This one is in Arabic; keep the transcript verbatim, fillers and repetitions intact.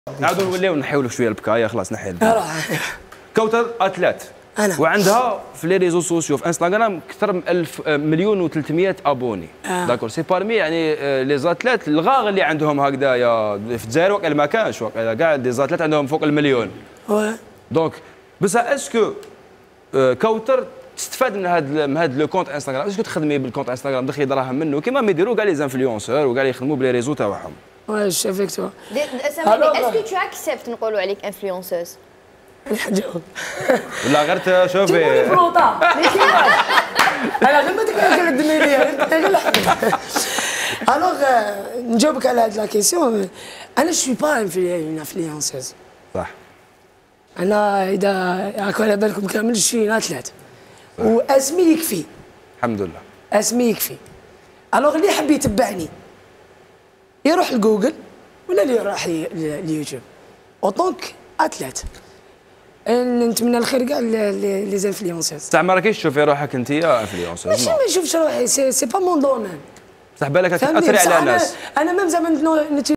عاودوا نوليو نحيولوا شويه البكايه خلاص نحي كوثر اتلات أنا. وعندها في لي ريزو سوسيو في انستغرام اكثر من ألف مليون و300 ابوني آه. داكور سي بارمي يعني لي زاتلات الغاغ اللي عندهم هكذايا في الجزائر وقيلا ما كانش وقيلا كاع دي زاتلات عندهم فوق المليون واه دونك بصح اسكو كوثر تستفاد من هذا من هذا لو كونت انستغرام اسكو تخدمي بالكونت انستغرام تدخلي دراهم منه كيما ما يديروا كاع لي انفلونسور وكاع يخدموا بلي ريزو تاعهم واه جو افيكتو سامحني اسكو تو اكسبت نقولوا عليك انفلونسوز نجاوب لا غير شوفي جيبوني بلوطه انا غير ما تكلمني ليا غير الوغ نجاوبك على هاد لا كيسيون انا شوي با انفلونسوز صح انا اذا راكم على بالكم كامل شي ثلاث واسمي يكفي الحمد لله اسمي يكفي الوغ اللي يحب يتبعني يروح لجوجل ولا اللي يروح اليوتيوب اوطونك اتلات نتمنى الخير كاع لي زانفلونسوز بصح ما راكيش تشوفي روحك انت انفلونسور ماشي ما نشوفش روحي سي سي با مون دومين بصح بالك تاثري على الناس انا ميم زعما